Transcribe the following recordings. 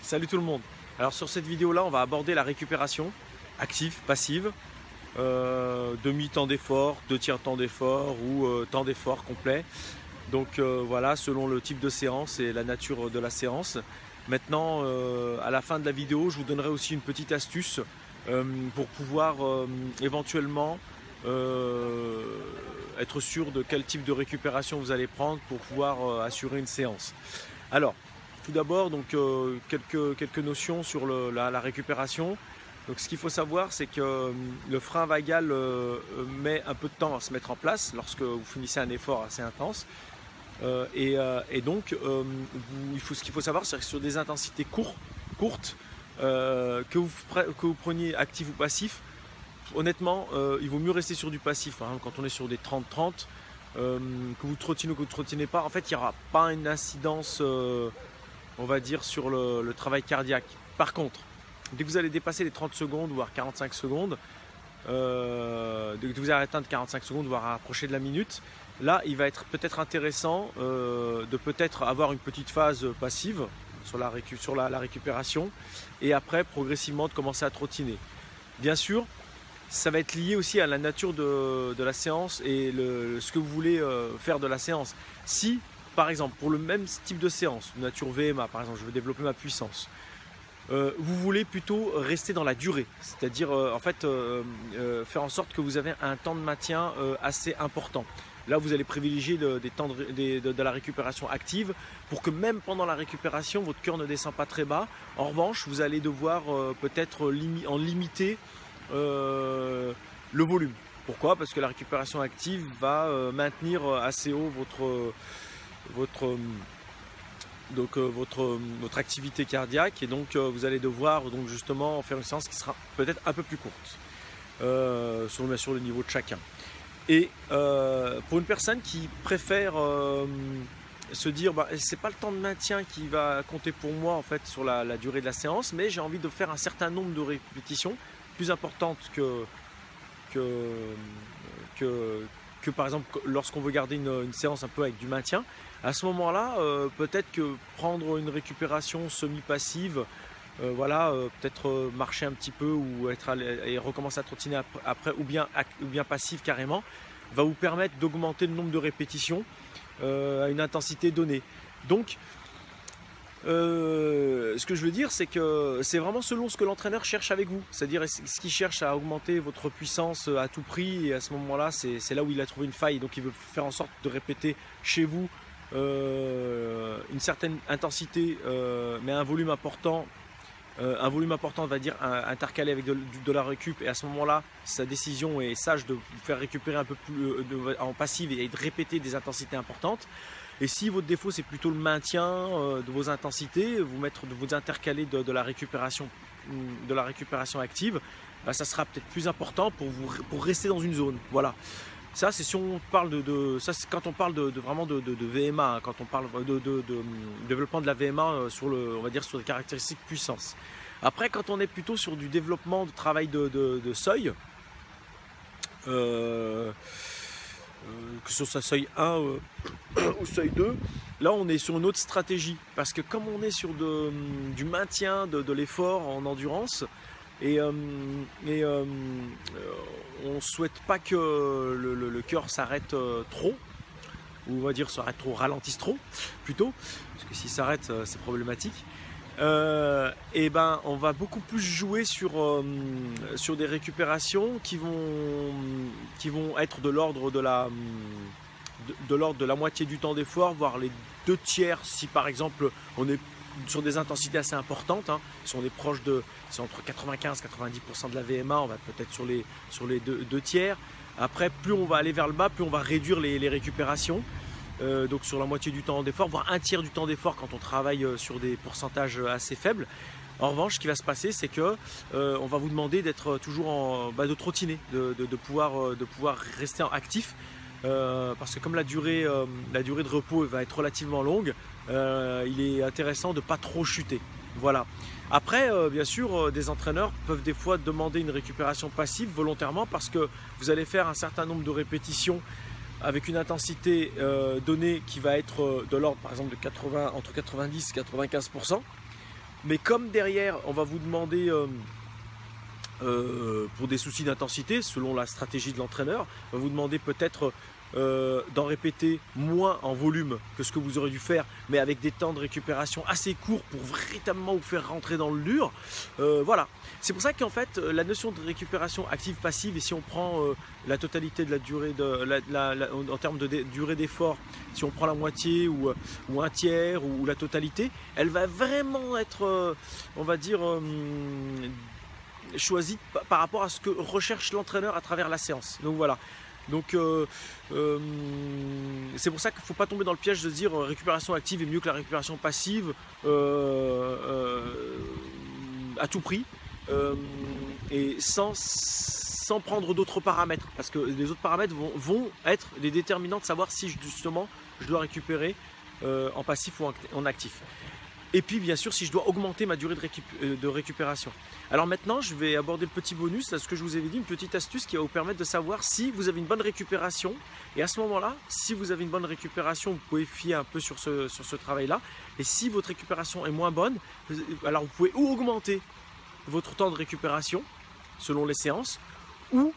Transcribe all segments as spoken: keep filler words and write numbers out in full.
Salut tout le monde. Alors sur cette vidéo là on va aborder la récupération active, passive, euh, demi-temps d'effort, deux tiers temps d'effort ou euh, temps d'effort complet. Donc euh, voilà, selon le type de séance et la nature de la séance. Maintenant euh, à la fin de la vidéo je vous donnerai aussi une petite astuce euh, pour pouvoir euh, éventuellement euh, être sûr de quel type de récupération vous allez prendre pour pouvoir euh, assurer une séance. Alors tout d'abord, donc euh, quelques, quelques notions sur le, la, la récupération. Donc, ce qu'il faut savoir, c'est que euh, le frein vagal euh, met un peu de temps à se mettre en place lorsque vous finissez un effort assez intense. Euh, et, euh, et donc, euh, vous, il faut, ce qu'il faut savoir, c'est que sur des intensités courtes, courtes euh, que, vous, que vous preniez actif ou passif, honnêtement, euh, il vaut mieux rester sur du passif. Hein, quand on est sur des trente trente, euh, que vous trottinez ou que vous ne trottinez pas, en fait, il n'y aura pas une incidence. Euh, on va dire sur le, le travail cardiaque. Par contre, dès que vous allez dépasser les trente secondes, voire quarante-cinq secondes, euh, dès que vous allez atteindre quarante-cinq secondes, voire approcher de la minute, là, il va être peut-être intéressant euh, de peut-être avoir une petite phase passive sur, la, récu sur la, la récupération et après, progressivement, de commencer à trottiner. Bien sûr, ça va être lié aussi à la nature de, de la séance et le, ce que vous voulez euh, faire de la séance. Si par exemple, pour le même type de séance, nature V M A, par exemple, je veux développer ma puissance, euh, vous voulez plutôt rester dans la durée, c'est-à-dire euh, en fait euh, euh, faire en sorte que vous avez un temps de maintien euh, assez important. Là, vous allez privilégier de, des temps de, de, de, de la récupération active pour que même pendant la récupération, votre cœur ne descend pas très bas. En revanche, vous allez devoir euh, peut-être limi en limiter euh, le volume. Pourquoi? Parce que la récupération active va euh, maintenir assez haut votre... Euh, votre donc euh, votre votre activité cardiaque et donc euh, vous allez devoir donc justement faire une séance qui sera peut-être un peu plus courte euh, selon bien sûr le niveau de chacun. Et euh, pour une personne qui préfère euh, se dire bah, c'est pas le temps de maintien qui va compter pour moi en fait sur la, la durée de la séance, mais j'ai envie de faire un certain nombre de répétitions plus importantes que que que, que par exemple lorsqu'on veut garder une, une séance un peu avec du maintien. À ce moment-là, euh, peut-être que prendre une récupération semi-passive, euh, voilà, euh, peut-être euh, marcher un petit peu ou être à, et recommencer à trottiner après, après ou, bien, ou bien passive carrément, va vous permettre d'augmenter le nombre de répétitions euh, à une intensité donnée. Donc, euh, ce que je veux dire, c'est que c'est vraiment selon ce que l'entraîneur cherche avec vous. C'est-à-dire ce qu'il cherche à augmenter votre puissance à tout prix et à ce moment-là, c'est là où il a trouvé une faille. Donc, il veut faire en sorte de répéter chez vous Euh, une certaine intensité euh, mais un volume important euh, un volume important on va dire un, intercalé avec de, de la récup, et à ce moment là sa décision est sage de vous faire récupérer un peu plus euh, de, en passive et de répéter des intensités importantes. Et si votre défaut c'est plutôt le maintien euh, de vos intensités, vous mettre de vous intercaler de, de la récupération de la récupération active, bah, ça sera peut-être plus important pour vous pour rester dans une zone. Voilà. Ça, c'est si on parle de, de ça, c'est quand on parle de, de vraiment de, de, de V M A, hein, quand on parle de, de, de, de développement de la V M A sur le, on va dire sur les caractéristiques puissance. Après, quand on est plutôt sur du développement de travail de, de, de seuil, euh, euh, que ce soit seuil un euh, ou seuil deux, là on est sur une autre stratégie, parce que comme on est sur de, du maintien de, de l'effort en endurance. Et, euh, et euh, on ne souhaite pas que le, le, le cœur s'arrête euh, trop, ou on va dire s'arrête trop, ralentisse trop plutôt, parce que s'il s'arrête euh, c'est problématique. Euh, et ben on va beaucoup plus jouer sur, euh, sur des récupérations qui vont, qui vont être de l'ordre de la, de, de l'ordre de la moitié du temps d'effort, voire les deux tiers si par exemple on est sur des intensités assez importantes, hein. Si on est proche de, c'est entre quatre-vingt-quinze et quatre-vingt-dix pour cent de la V M A, on va peut-être sur les, sur les deux, deux tiers. Après, plus on va aller vers le bas, plus on va réduire les, les récupérations, euh, donc sur la moitié du temps d'effort, voire un tiers du temps d'effort quand on travaille sur des pourcentages assez faibles. En revanche, ce qui va se passer, c'est que euh, on va vous demander d'être toujours en, bah, de trottiner, de, de, de, pouvoir, de pouvoir rester en actif. Euh, parce que comme la durée, euh, la durée de repos va être relativement longue, euh, il est intéressant de ne pas trop chuter. Voilà. Après, euh, bien sûr, euh, des entraîneurs peuvent des fois demander une récupération passive volontairement parce que vous allez faire un certain nombre de répétitions avec une intensité euh, donnée qui va être euh, de l'ordre par exemple de quatre-vingts, entre quatre-vingt-dix et quatre-vingt-quinze pour cent. Mais comme derrière, on va vous demander, euh, euh, pour des soucis d'intensité, selon la stratégie de l'entraîneur, on va vous demander peut-être euh, d'en répéter moins en volume que ce que vous aurez dû faire, mais avec des temps de récupération assez courts pour véritablement vous faire rentrer dans le dur. Euh, voilà. C'est pour ça qu'en fait, la notion de récupération active-passive, et si on prend euh, la totalité de la durée, de, la, la, la, en termes de dé, durée d'effort, si on prend la moitié ou, ou un tiers ou, ou la totalité, elle va vraiment être, euh, on va dire, euh, choisie par rapport à ce que recherche l'entraîneur à travers la séance. Donc voilà. Donc euh, euh, c'est pour ça qu'il ne faut pas tomber dans le piège de se dire euh, récupération active est mieux que la récupération passive euh, euh, à tout prix. Euh, et sans, sans prendre d'autres paramètres, parce que les autres paramètres vont, vont être les déterminants de savoir si justement je dois récupérer euh, en passif ou en actif. Et puis bien sûr si je dois augmenter ma durée de, récup de récupération. Alors maintenant je vais aborder le petit bonus, là, ce que je vous avais dit, une petite astuce qui va vous permettre de savoir si vous avez une bonne récupération. Et à ce moment-là, si vous avez une bonne récupération, vous pouvez fier un peu sur ce, sur ce travail-là. Et si votre récupération est moins bonne, alors vous pouvez ou augmenter votre temps de récupération selon les séances ou,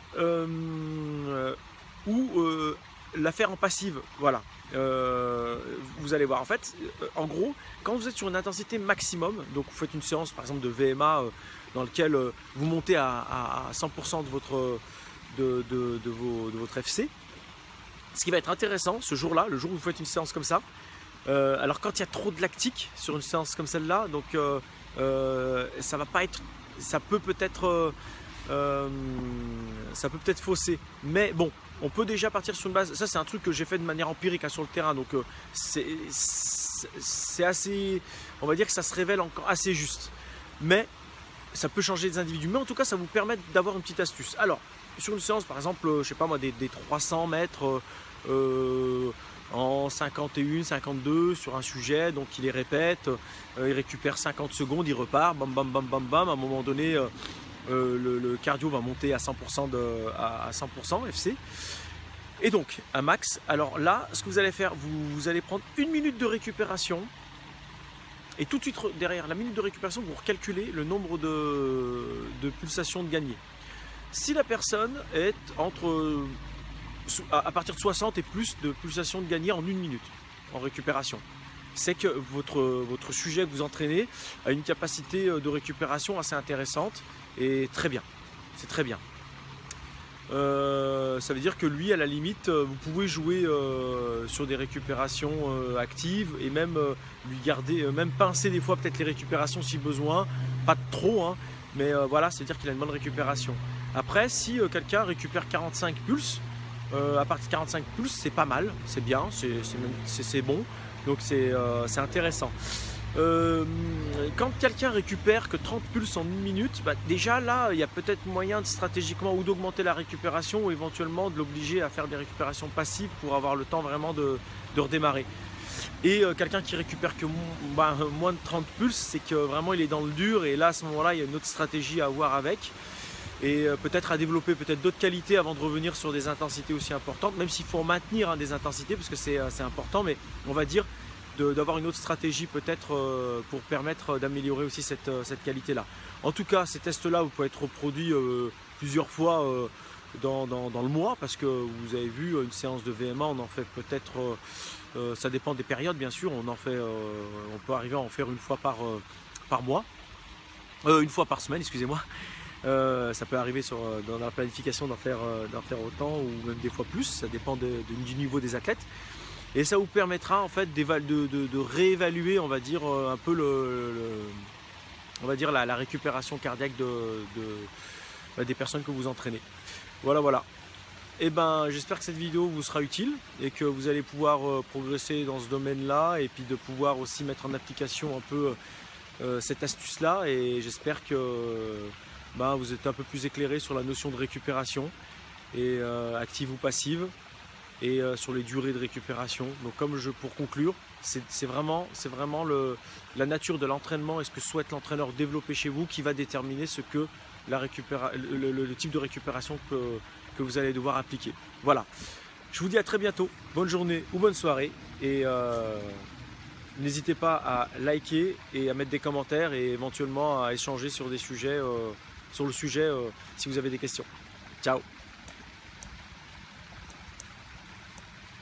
euh, ou euh, la faire en passive. Voilà, euh, vous allez voir en fait, euh, en gros, quand vous êtes sur une intensité maximum, donc vous faites une séance par exemple de V M A euh, dans laquelle euh, vous montez à, à, à cent pour cent de votre, de, de, de, vos, de votre F C, ce qui va être intéressant ce jour-là, le jour où vous faites une séance comme ça, euh, alors quand il y a trop de lactique sur une séance comme celle-là, donc euh, Euh, ça va pas être, ça peut peut-être, euh, euh, ça peut peut-être fausser. Mais bon, on peut déjà partir sur une base. Ça, c'est un truc que j'ai fait de manière empirique hein, sur le terrain. Donc, euh, c'est assez, on va dire que ça se révèle encore assez juste. Mais ça peut changer des individus. Mais en tout cas, ça vous permet d'avoir une petite astuce. Alors, sur une séance, par exemple, je sais pas moi, des, des trois cents mètres. Euh, en cinquante et un, cinquante-deux sur un sujet, donc il les répète, euh, il récupère cinquante secondes, il repart, bam bam bam bam bam, à un moment donné euh, euh, le, le cardio va monter à cent pour cent, de, à, à cent pour cent F C, et donc un max. Alors là, ce que vous allez faire, vous, vous allez prendre une minute de récupération, et tout de suite derrière la minute de récupération, vous recalculez le nombre de, de pulsations de gagnées. Si la personne est entre à partir de soixante et plus de pulsations de gagner en une minute en récupération, c'est que votre, votre sujet que vous entraînez a une capacité de récupération assez intéressante et très bien, c'est très bien. Euh, ça veut dire que lui, à la limite, vous pouvez jouer euh, sur des récupérations euh, actives et même euh, lui garder, euh, même pincer des fois peut-être les récupérations si besoin, pas trop, hein, mais euh, voilà, c'est à dire qu'il a une bonne récupération. Après, si euh, quelqu'un récupère quarante-cinq pulses, Euh, à partir de quarante-cinq plus, c'est pas mal, c'est bien, c'est bon, donc c'est euh, intéressant. Euh, quand quelqu'un récupère que trente pulses en une minute, bah déjà là, il y a peut-être moyen de, stratégiquement ou d'augmenter la récupération ou éventuellement de l'obliger à faire des récupérations passives pour avoir le temps vraiment de, de redémarrer. Et euh, quelqu'un qui récupère que bah, moins de trente pulses, c'est que vraiment il est dans le dur, et là à ce moment-là, il y a une autre stratégie à avoir avec. Et peut-être à développer peut-être d'autres qualités avant de revenir sur des intensités aussi importantes, même s'il faut maintenir hein, des intensités parce que c'est important, mais on va dire d'avoir une autre stratégie peut-être euh, pour permettre d'améliorer aussi cette, cette qualité-là. En tout cas, ces tests-là, vous pouvez être reproduits euh, plusieurs fois euh, dans, dans, dans le mois, parce que vous avez vu une séance de V M A, on en fait peut-être, euh, euh, ça dépend des périodes bien sûr, on en fait, euh, on peut arriver à en faire une fois par, euh, par mois, euh, une fois par semaine, excusez-moi. Euh, ça peut arriver sur, dans la planification d'en faire, d'en faire autant ou même des fois plus, ça dépend de, de, du niveau des athlètes. Et ça vous permettra en fait de, de, de réévaluer, on va dire, un peu le, le on va dire la, la récupération cardiaque de, de, des personnes que vous entraînez. Voilà, voilà. Et ben, j'espère que cette vidéo vous sera utile et que vous allez pouvoir progresser dans ce domaine-là et puis de pouvoir aussi mettre en application un peu euh, cette astuce-là. Et j'espère que Ben, vous êtes un peu plus éclairé sur la notion de récupération, et euh, active ou passive, et euh, sur les durées de récupération. Donc comme je, pour conclure, c'est vraiment, c'est vraiment le, la nature de l'entraînement et ce que souhaite l'entraîneur développer chez vous qui va déterminer ce que la récupéra le, le, le type de récupération que, que vous allez devoir appliquer. Voilà, je vous dis à très bientôt, bonne journée ou bonne soirée, et euh, N'hésitez pas à liker et à mettre des commentaires et éventuellement à échanger sur des sujets, euh, sur le sujet euh, si vous avez des questions. Ciao!